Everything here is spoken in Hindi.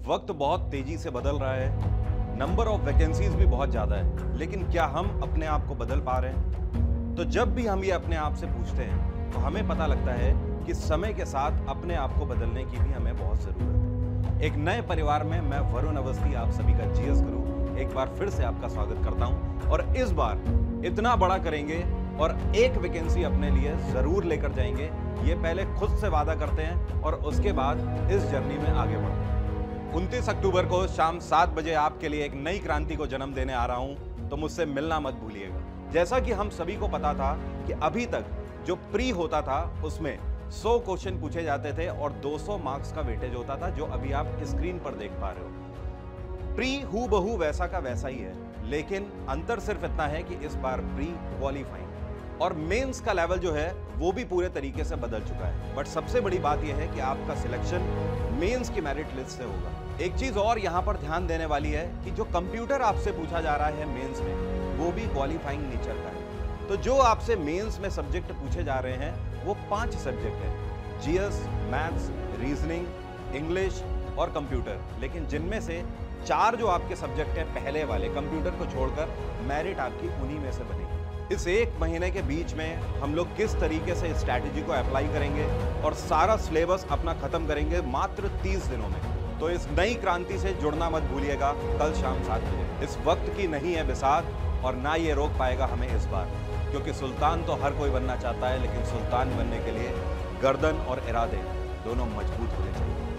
वक्त बहुत तेजी से बदल रहा है, नंबर ऑफ वैकेंसीज भी बहुत ज़्यादा है, लेकिन क्या हम अपने आप को बदल पा रहे हैं? तो जब भी हम ये अपने आप से पूछते हैं तो हमें पता लगता है कि समय के साथ अपने आप को बदलने की भी हमें बहुत ज़रूरत है। एक नए परिवार में मैं वरुण अवस्थी आप सभी का जीएस गुरु एक बार फिर से आपका स्वागत करता हूं और इस बार इतना बड़ा करेंगे और एक वैकेंसी अपने लिए ज़रूर लेकर जाएंगे। ये पहले खुद से वादा करते हैं और उसके बाद इस जर्नी में आगे बढ़ते हैं। 29 अक्टूबर को शाम 7 बजे आपके लिए एक नई क्रांति को जन्म देने आ रहा हूं, तो मुझसे मिलना मत भूलिएगा। जैसा कि हम सभी को पता था कि अभी तक जो प्री होता था उसमें 100 क्वेश्चन पूछे जाते थे और 200 मार्क्स का वेटेज होता था, जो अभी आप स्क्रीन पर देख पा रहे हो। प्री हूबहू वैसा का वैसा ही है, लेकिन अंतर सिर्फ इतना है कि इस बार प्री क्वालिफाइंग और मेंस का लेवल जो है वो भी पूरे तरीके से बदल चुका है। बट सबसे बड़ी बात यह है कि आपका सिलेक्शन मेंस की मेरिट लिस्ट से होगा। एक चीज और यहां पर ध्यान देने वाली है कि जो कंप्यूटर आपसे पूछा जा रहा है मेंस में, वो भी क्वालिफाइंग नेचर का है। तो जो आपसे मेंस में सब्जेक्ट पूछे जा रहे हैं वो 5 सब्जेक्ट हैं, जीएस, मैथ्स, रीजनिंग, इंग्लिश और कंप्यूटर। लेकिन जिनमें से 4 जो आपके सब्जेक्ट हैं पहले वाले कंप्यूटर को छोड़कर, मेरिट आपकी उन्हीं में से बनेगी। इस 1 महीने के बीच में हम लोग किस तरीके से स्ट्रैटेजी को अप्लाई करेंगे और सारा सिलेबस अपना खत्म करेंगे मात्र 30 दिनों में। तो इस नई क्रांति से जुड़ना मत भूलिएगा कल शाम 7 बजे। इस वक्त की नहीं है बिसात और ना ये रोक पाएगा हमें इस बार, क्योंकि सुल्तान तो हर कोई बनना चाहता है, लेकिन सुल्तान बनने के लिए गर्दन और इरादे दोनों मजबूत होने चाहिए।